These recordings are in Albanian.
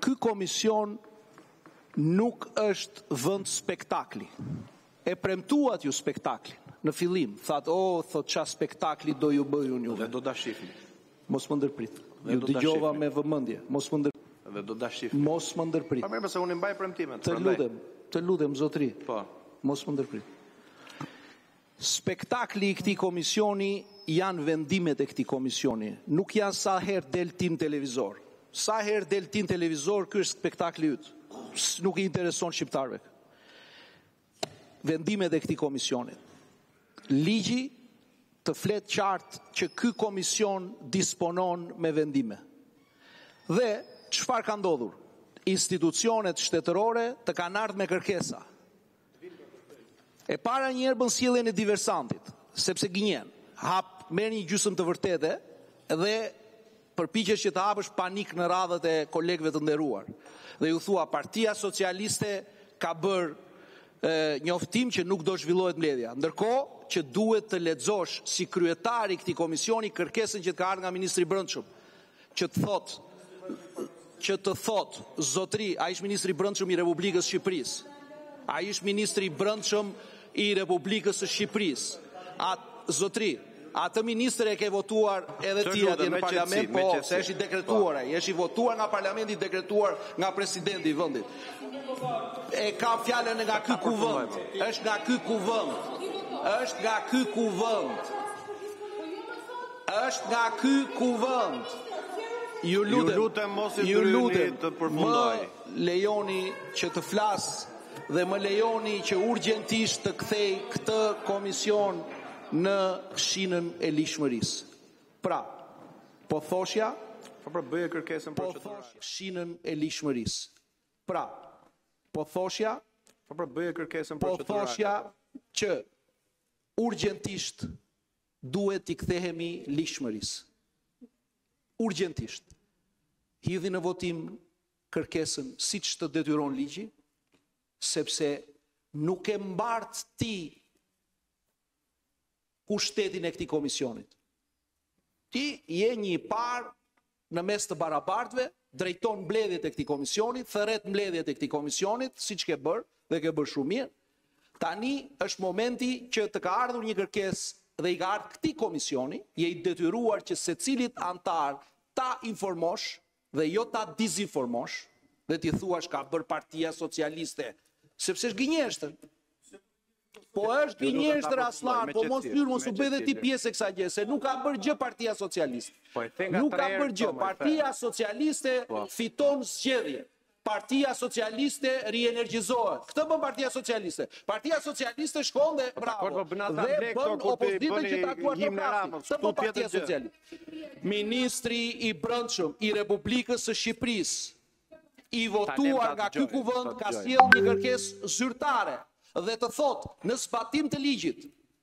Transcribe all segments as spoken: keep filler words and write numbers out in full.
ky komision nuk është vend spektakli. E premtuat ju spektaklin. Në fillim, thatë, o, thot qa spektakli do ju bëjun ju. Dhe do da shifni. Mos më ndërprit. Ju dëgjova me vëmendje. Mos më ndërprit. Dhe do da shifni. Mos më ndërprit. Pa mirë, përse unë i mbaj premtimet. Të lutem, të lutem, zotri. Po. Mos më ndërprit. Spektakli i këtij komisioni janë vendimet e këtij komisioni. Nuk janë sa herë del tim televizor. Sa herë del tim televizor, ky është spektakli yt. Nuk i intereson shqiptarëve. Vendimet e këtij komisioni. Ligji të flet qartë që ky komision disponon me vendime. Dhe çfarë ka ndodhur? Institucionet shtetërore të kanë ardhur me kërkesa. E para njerë bën sjelljen e diversantit, sepse gënjen, hap, merr një gjysmë të vërtete dhe përpiqesh që të hapësh panik në radhët e kolegëve të nderuar. Dhe ju thua, Partia Socialiste ka bërë e, njoftim që nuk do zhvillohet mbledhja. Ndërkohë që duhet të lexosh si kryetari i këtij komisioni kërkesën që të ka ardhur nga ministri i Brendshëm, që të thotë që të thot, zotri, ai është ministri i Brendshëm i Republikës së Shqipërisë. Ai është ministri i Brendshëm i Republikës së Shqipërisë. Atë zotri, atë ministër e ke votuar edhe ti atje në parlament, po, se është i dekretuar ai, është i votuar nga parlamenti, i dekretuar nga presidenti i vendit. E ka fjalën nga ky kuvend, është nga ky kuvend, është nga ky kuvend, është nga ky kuvend. Ju lutem, ju lutem mos i ju dryni lutem, të përfundoj. Më lejoni që të flas dhe më lejoni që urgjentisht të kthej këtë komision në shinën e lishmërisë. Pra, po thoshja, Po pra bëje kërkesën po procedurale. thoshja shinën e lishmërisë. Pra, po thoshja, Po pra bëje kërkesën po procedurale. thoshja që urgjentisht duhet t'i kthehemi lishmërisë. Urgjentisht. Hidhi në votim kërkesën siç të detyron ligji, sepse nuk e mbart ti kushtetin e këtij komisionit. Ti je një i parë në mes të barabartëve, drejton mbledhjet e këtij komisioni, thërret mbledhjet e këtij komisionit, siç ke bërë dhe ke bërë shumë mirë. Tani është momenti që të ka ardhur një kërkesë dhe i ka ardhur këtij komisioni, je i detyruar që secilit antar ta informosh dhe jo ta dizinformosh, dhe ti thuash ka bërë Partia Socialiste, sepse është gënjeshtër. Po është gënjeshtër aslan, po mos hyrë, mos u bëj dhe ti pjesë e kësaj gjë, se nuk ka bërë gjë Partia Socialiste. Nuk ka bërë gjë. Partia Socialiste fiton zgjedhje. Partia Socialiste rienergjizohet. Këtë bën Partia Socialiste. Partia Socialiste shkon dhe bravo. Dhe bën opozitën që takuar të flasin. Këtë bën Partia Socialiste. Ministri i Brendshëm i Republikës së Shqipërisë, i votuar nga ky kuvend, ka sjellë një kërkesë zyrtare dhe të thotë në zbatim të ligjit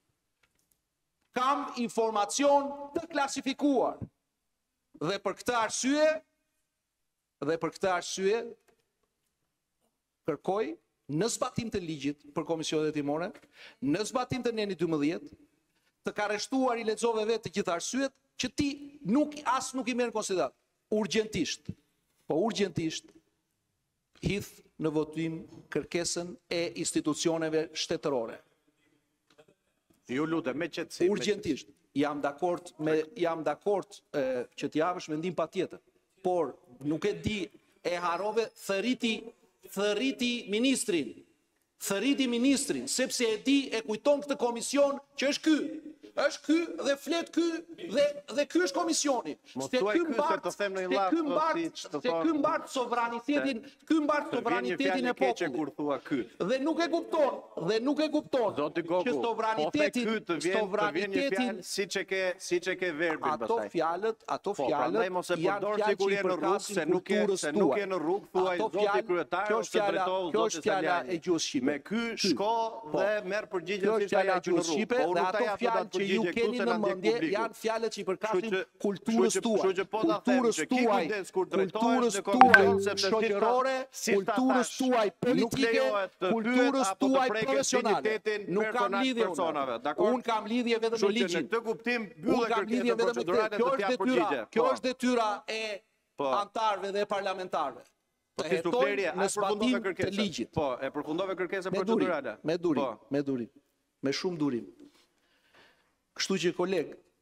kam informacion të klasifikuar. Dhe për këtë arsye dhe për këtë arsye kërkoj në zbatim të ligjit për komisionet hetimore, në zbatim të neni dymbëdhjetë, të ka arrestuar, i lexove vetë të gjitha arsyet që ti nuk as nuk i merr në konsiderat. Urgjentisht, po urgjentisht hidh në votim kërkesën e institucioneve shtetërore. Ju lutem me qetësi. Urgjentisht. Jam dakord me jam dakord e, që t'i japësh mendim patjetër. Por nuk e di, e harove thëriti thëriti ministrin. Thëriti ministrin, sepse e di e kujton këtë komision që është ky. Është ky dhe flet ky dhe dhe ky është komisioni. Se ky mbart, se ky mbart, se ky mbart sovranitetin, ky mbart sovranitetin e popullit. Kur thua ky. Dhe nuk e kupton, dhe nuk e kupton Zoti Goku, që sovranitetin, po the ky të vjen, sovranitetin, siç e ke, siç e ke verbin ato pastaj. fjalët, ato Po, fjalët prandaj mos e janë përdor fjalë sikur që i je në rrugë, se nuk je, përkasin se nuk kulturës je në rrugë, thuaj Ato zoti fjalë- kryetar kjo ose është fjala- drejtohu kjo zoti është fjala Saljani. e gjuhës shqipe. Me ky Ky. shko Po. dhe merr Kjo përgjigjën është si fjala ta e gjuhës shqipe Po, dhe unë ta ato jap fjalë atë që ju përgjigje këtu keni se në na ndjek mendje publiku. janë fjalët që i përkasin Kështu që- kulturës kështu që- tuaj, kështu që po ta them kulturës që ki tuaj, kujdes kur drejtohesh kulturës në tuaj komision, sepse shoqërore, si ta kulturës thash, tuaj nuk politike, lejohet të pyet kulturës apo të tuaj preket profesionale. dignitetin Nuk kam personal lidhje personave, unë. dakor? Unë kam lidhje vetëm Kështu me që në ligjin. këtë kuptim Unë mbyllë kam lidhje kërkesën vetëm me procedurale këtë. Kjo dhe është t'jap detyra, përgjigje. kjo Po. është detyra e Po. antarëve dhe parlamentarëve. Po të ti sufleri, hetojnë a në zbatim përfundove të kërkesën? ligjit. Po, e përfundove kërkesën Me durim, procedurale? me durim, Po. me durim, me shumë durim. Kështu që koleg,